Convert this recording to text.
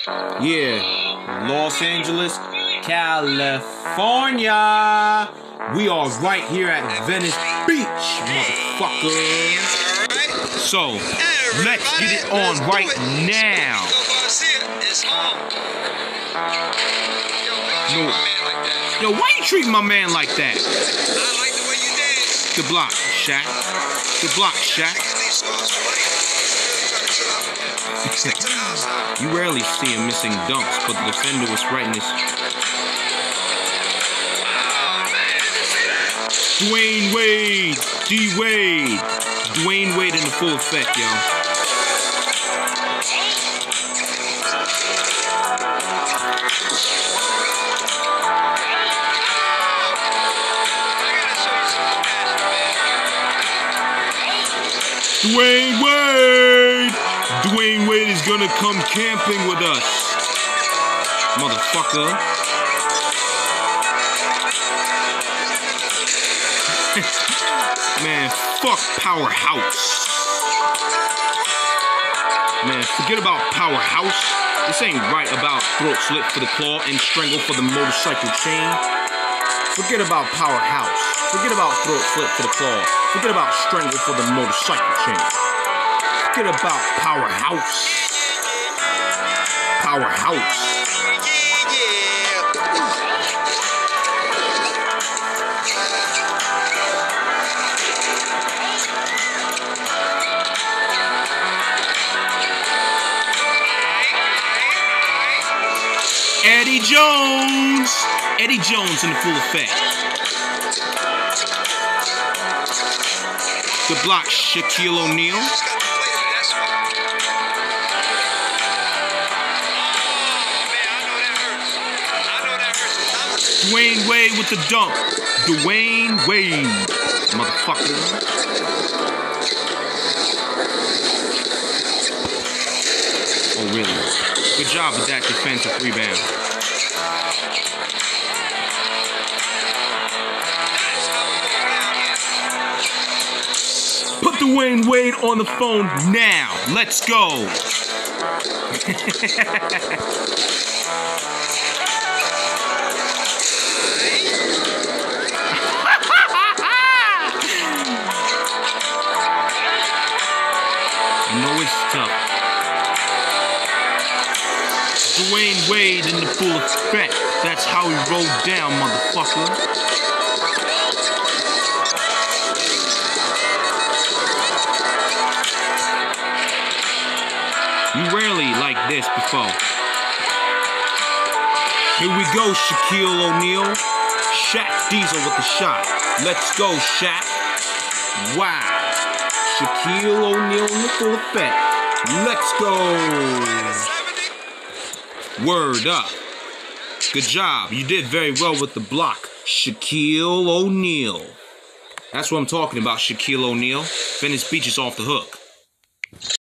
Yeah, Los Angeles, California. We are right here at Venice Beach, motherfucker. So, let's get it on right now. Yo, why you treating my man like that? I like the way you dance. Good block, Shaq. Good block, Shaq. You rarely see him missing dunks, but the defender was right in his... Dwayne Wade! D-Wade! Dwayne Wade in the full effect, yo. Dwayne Wade! Dwayne Wade is gonna come camping with us. Motherfucker. Man, fuck Powerhouse. Man, forget about Powerhouse. This ain't right about throat slit for the claw and strangle for the motorcycle chain. Forget about Powerhouse. Forget about throat slit for the claw. Forget about strangle for the motorcycle chain. Forget about Powerhouse. Powerhouse. Eddie Jones! Eddie Jones in the full effect. Good block, Shaquille O'Neal. Dwayne Wade with the dunk. Dwayne Wade. Motherfucker. Oh, really? Good job with that defensive rebound. Put Dwayne Wade on the phone now. Let's go. I know it's tough. Dwayne Wade in the full effect. That's how he rolled down, motherfucker. You rarely like this before. Here we go, Shaquille O'Neal. Shaq Diesel with the shot. Let's go, Shaq. Wow. Shaquille O'Neal in the full effect. Let's go. Word up. Good job. You did very well with the block, Shaquille O'Neal. That's what I'm talking about, Shaquille O'Neal. Venice Beach is off the hook.